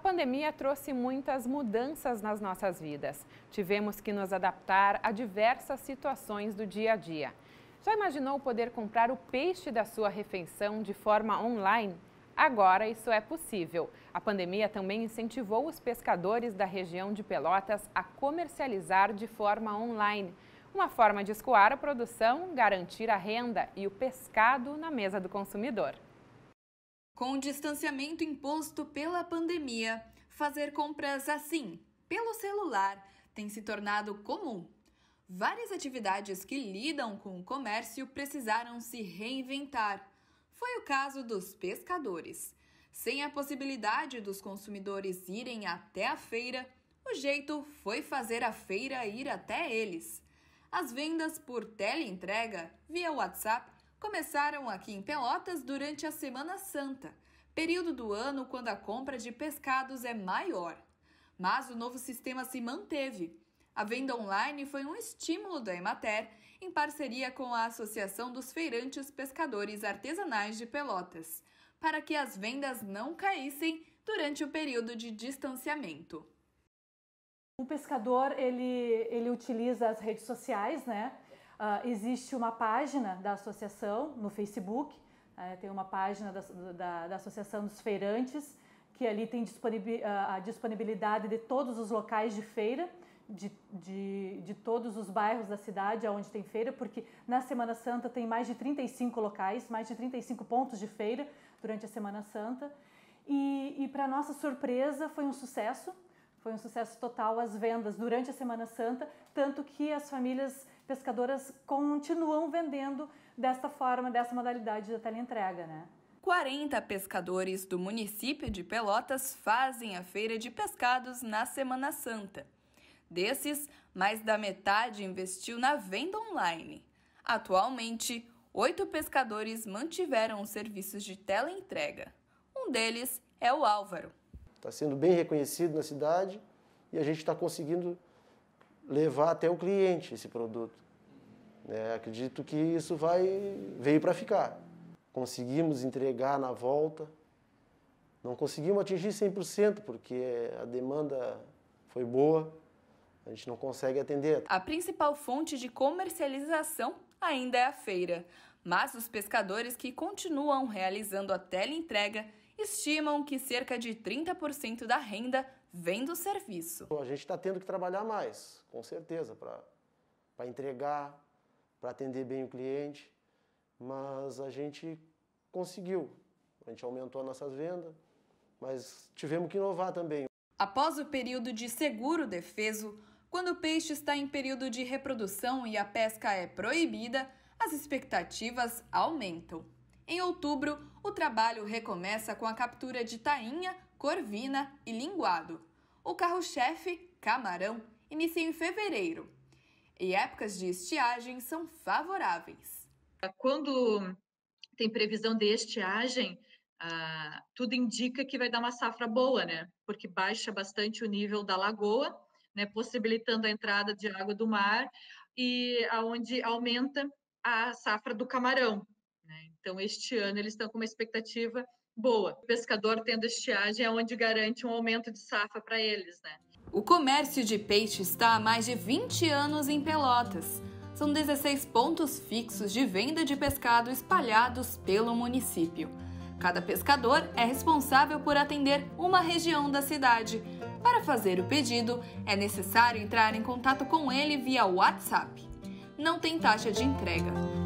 pandemia trouxe muitas mudanças nas nossas vidas. Tivemos que nos adaptar a diversas situações do dia a dia. Já imaginou poder comprar o peixe da sua refeição de forma online? Agora isso é possível. A pandemia também incentivou os pescadores da região de Pelotas a comercializar de forma online. Uma forma de escoar a produção, garantir a renda e o pescado na mesa do consumidor. Com o distanciamento imposto pela pandemia, fazer compras assim, pelo celular, tem se tornado comum. Várias atividades que lidam com o comércio precisaram se reinventar. Foi o caso dos pescadores. Sem a possibilidade dos consumidores irem até a feira, o jeito foi fazer a feira ir até eles. As vendas por teleentrega via WhatsApp começaram aqui em Pelotas durante a Semana Santa, período do ano quando a compra de pescados é maior. Mas o novo sistema se manteve. A venda online foi um estímulo da Emater, em parceria com a Associação dos Feirantes Pescadores Artesanais de Pelotas, para que as vendas não caíssem durante o período de distanciamento. O pescador, ele utiliza as redes sociais, né? Existe uma página da associação no Facebook, tem uma página da Associação dos Feirantes, que ali tem a disponibilidade de todos os locais de feira, de todos os bairros da cidade onde tem feira, porque na Semana Santa tem mais de 35 locais, mais de 35 pontos de feira durante a Semana Santa. E para nossa surpresa foi um sucesso total as vendas durante a Semana Santa, tanto que as famílias pescadoras continuam vendendo dessa forma, dessa modalidade da teleentrega, né? 40 pescadores do município de Pelotas fazem a feira de pescados na Semana Santa. Desses, mais da metade investiu na venda online. Atualmente, 8 pescadores mantiveram os serviços de teleentrega. Um deles é o Álvaro. Está sendo bem reconhecido na cidade e a gente está conseguindo levar até o cliente esse produto. Acredito que isso veio para ficar. Conseguimos entregar na volta, não conseguimos atingir 100% porque a demanda foi boa, a gente não consegue atender. A principal fonte de comercialização ainda é a feira, mas os pescadores que continuam realizando a teleentrega estimam que cerca de 30% da renda vem do serviço. A gente está tendo que trabalhar mais, com certeza, para entregar, para atender bem o cliente, mas a gente conseguiu. A gente aumentou as nossas vendas, mas tivemos que inovar também. Após o período de seguro defeso, quando o peixe está em período de reprodução e a pesca é proibida, as expectativas aumentam. Em outubro, o trabalho recomeça com a captura de tainha, corvina e linguado. O carro-chefe, camarão, inicia em fevereiro. E épocas de estiagem são favoráveis. Quando tem previsão de estiagem, tudo indica que vai dar uma safra boa, né? Porque baixa bastante o nível da lagoa, né? Possibilitando a entrada de água do mar e aonde aumenta a safra do camarão. Então, este ano eles estão com uma expectativa boa. O pescador tendo estiagem é onde garante um aumento de safra para eles, né? O comércio de peixe está há mais de 20 anos em Pelotas. São 16 pontos fixos de venda de pescado espalhados pelo município. Cada pescador é responsável por atender uma região da cidade. Para fazer o pedido, é necessário entrar em contato com ele via WhatsApp. Não tem taxa de entrega.